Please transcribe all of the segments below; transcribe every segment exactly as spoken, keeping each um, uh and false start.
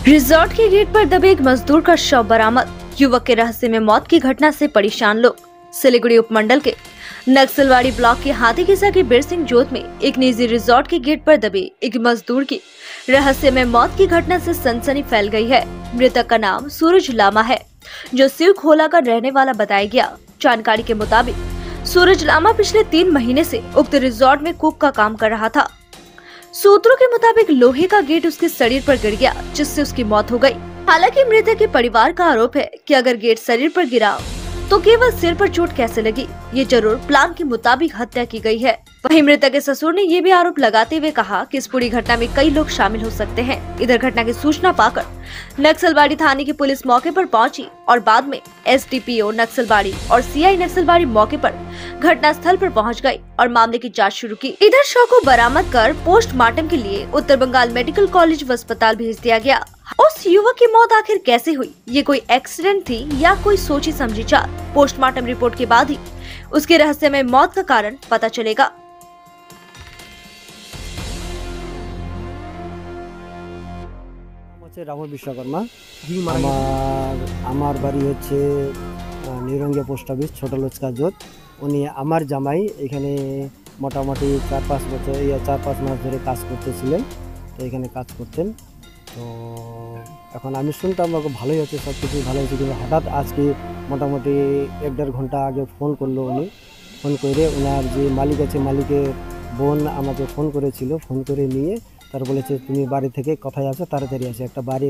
Resort के gate पर दबे एक मजदूर का शव बरामद। युवक के रहस्यमय मौत की घटना से परेशान लोग। सिलीगुड़ी उपमंडल के नक्सलवाड़ी ब्लॉक के हाथीकिसा के बिरसिंह जोत में एक निजी रिजॉर्ट के गेट पर दबे एक मजदूर की रहस्यमय मौत की घटना से सनसनी फैल गई है। मृतक का नाम सूरज लामा है, जो सिर खोला का रहने वाला बताया गया। जानकारी के मुताबिक सूरज लामा पिछले तीन महीने से उक्त रिजॉर्ट में कुक का काम कर रहा था। सूत्रों के मुताबिक लोहे का गेट उसके शरीर पर गिर गया, जिससे उसकी मौत हो गई। हालांकि मृतक के परिवार का आरोप है कि अगर गेट शरीर पर गिरा तो केवल सिर पर चोट कैसे लगी, ये जरूर प्लान के मुताबिक हत्या की गई है। वहीं मृतक के ससुर ने ये भी आरोप लगाते हुए कहा कि इस पूरी घटना में कई लोग शामिल हो सकते हैं। इधर घटना की सूचना पाकर नक्सलबाड़ी थाने की पुलिस मौके पर पहुंची और बाद में S D P O Naxalbari और सी आई नक्सलबाड़ी मौके पर घटनास्थल पर पहुंच गई और मामले की जांच शुरू की। इधर शव को बरामद कर पोस्टमार्टम के लिए उत्तर बंगाल मेडिकल कॉलेज व अस्पताल भेज दिया गया। उस युवक की मौत आखिर कैसे हुई, ये कोई एक्सीडेंट थी या कोई सोची समझी चाल? पोस्टमार्टम रिपोर्ट के बाद ही उसके रहस्यमय मौत का कारण पता चलेगा। রামু বিশ্বকর্মা আমার আমার বাড়ি হচ্ছে নিরঙ্গিয়া পোস্ট অফিস ছোট লচকা জোত। উনি আমার জামাই এখানে মোটামুটি চার পাঁচ বছর ইয়া চার পাঁচ মাস ধরে কাজ করতেছিলেন, তো এখানে কাজ করতেন। তো এখন আমি শুনতাম ভালোই হচ্ছে, সব কিছু ভালো হচ্ছে, কিন্তু হঠাৎ আজকে মোটামুটি এক দেড় ঘন্টা আগে ফোন করলো। উনি ফোন করে ওনার যে মালিক আছে, মালিকের বোন আমাকে ফোন করেছিল। ফোন করে নিয়ে তার বলেছে তুমি বাড়ি থেকে কোথায় আছো, তাড়াতাড়ি আসো, একটা বাড়ি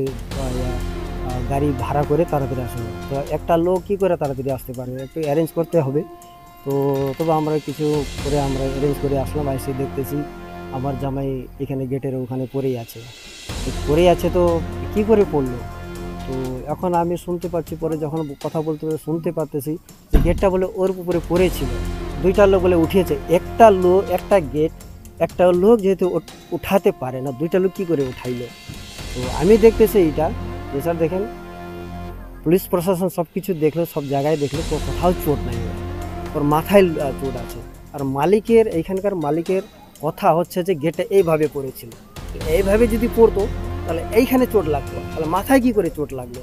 গাড়ি ভাড়া করে তাড়াতাড়ি আসো। তো একটা লোক কী করে তাড়াতাড়ি আসতে পারবে, একটু অ্যারেঞ্জ করতে হবে। তো তবে আমরা কিছু করে আমরা অ্যারেঞ্জ করে আসলাম। এসে দেখতেছি আমার জামাই এখানে গেটের ওখানে পড়েই আছে পড়েই আছে তো কী করে পড়লো? তো এখন আমি শুনতে পাচ্ছি, পরে যখন কথা বলতে শুনতে পারতেছি যে গেটটা বলে ওর উপরে পড়েছিল। দুইটা লোক বলে উঠিয়েছে, একটা লোক একটা গেট একটা লোক যেহেতু উঠাতে পারে না, দুইটা লোক কী করে উঠাইলো? তো আমি দেখতেছি এইটা যে স্যার দেখেন পুলিশ প্রশাসন সব কিছু দেখলো, সব জায়গায় দেখলো, তো কোথাও চোট নাই, ওর মাথায় চোট আছে। আর মালিকের এইখানকার মালিকের কথা হচ্ছে যে গেটটা এইভাবে পড়েছিল, এইভাবে যদি পড়তো তাহলে এইখানে চোট লাগতো, তাহলে মাথায় কী করে চোট লাগলো?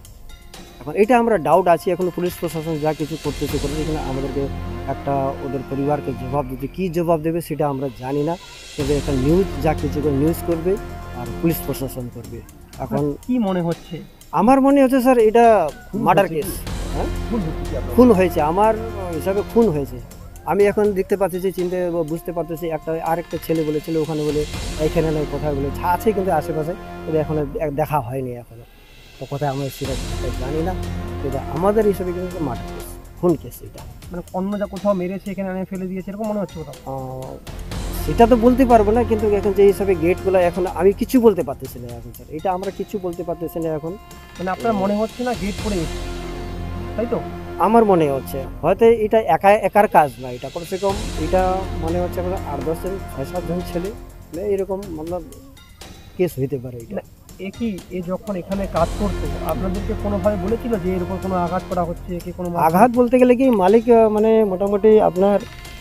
এখন এটা আমরা ডাউট আছি। এখন পুলিশ প্রশাসন যা কিছু করতেছে করে, এখানে আমাদেরকে একটা ওদের পরিবারকে জবাব দিতে, কী জবাব দেবে সেটা আমরা জানি না। তবে একটা নিউজ যা কিছু করে নিউজ করবে আর পুলিশ প্রশাসন করবে। এখন কি মনে হচ্ছে? আমার মনে হচ্ছে স্যার এটা মার্ডার কেস। হ্যাঁ, খুন হয়েছে, আমার হিসাবে খুন হয়েছে। আমি এখন দেখতে পাচ্ছি যে চিনতে বুঝতে পারতেছি একটা আরেকটা ছেলে বলেছিল ওখানে বলে এইখানে নয় কোথায় বলে আছে, কিন্তু আশেপাশে কিন্তু এখনো দেখা হয়নি এখনো। তো কোথায় আমরা সেটা জানি না, কিন্তু আমাদের হিসাবে কিন্তু মার্ডার কেস, খুন কেস। এটা মানে অন্য যা কোথাও মেরেছে এখানে এনে ফেলে দিয়েছে এরকম মনে হচ্ছে কোথাও? সেটা তো বলতে পারবো না, কিন্তু এখন যে হিসাবে গেটগুলো এখন আমি কিছু বলতে পারতেছি না এখন স্যার, এটা আমরা কিছু বলতে পারতেছি না এখন। মানে আপনার মনে হচ্ছে না গেট পড়ে গেছে, তাই তো? আমার মনে হচ্ছে হয়তো এটা একা একার কাজ না, এটা কমসে কম এটা মনে হচ্ছে আমরা আট দশজন ছয় সাতজন ছেলে এরকম মতলব কেস হইতে পারে। এটা এ কি এ যখন এখানে কাজ করতো আপনাদেরকে কোনোভাবে বলেছিল যে এর উপর কোনো আঘাত করা হচ্ছে? কি কোনো আঘাত বলতে গেলে কি মালিক মানে মোটামুটি আপনার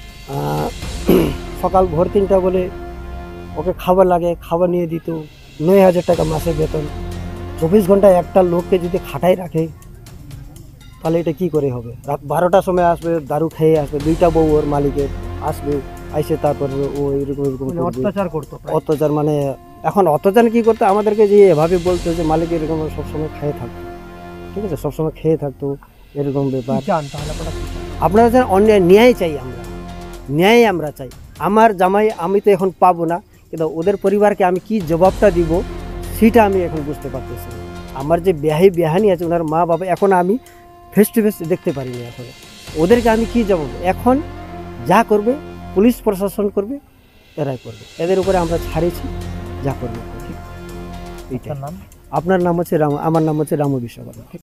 সকাল ভোর তিনটা বলে ওকে খাবার লাগে, খাবার নিয়ে দিত, নয় হাজার টাকা মাসে বেতন। চব্বিশ ঘন্টায় একটা লোককে যদি খাটাই রাখে তাহলে এটা কি করে হবে? রাত বারোটার সময় আসবে, দারু খেয়ে আসবে, দুইটা বউ ওর মালিকের আসবে, আইসে তারপর ও এরকম এরকম অত্যাচার করতো। অত্যাচার মানে এখন অত্যাচার কি করতো আমাদেরকে যে এভাবে বলতো যে মালিক এরকম সবসময় খেয়ে থাকতো, ঠিক আছে, সবসময় খেয়ে থাকতো, এরকম ব্যাপার। আপনারা যেন অন্যায় ন্যায় চাই, আমরা ন্যায় আমরা চাই। আমার জামাই আমি তো এখন পাবো না, কিন্তু ওদের পরিবারকে আমি কি জবাবটা দিব সেটা আমি এখন বুঝতে পারতেছি। আমার যে বিয়াহি বিয়াহানি আছে ওনার মা বাবা এখন আমি ফেস টু ফেস দেখতে পারিনি, এখন ওদেরকে আমি কি জবাব? এখন যা করবে পুলিশ প্রশাসন করবে, এরাই করবে, এদের উপরে আমরা ছাড়েছি, যা করবে। আপনার নাম হচ্ছে রামু, আমার নাম হচ্ছে রামু বিশ্বকর্মা।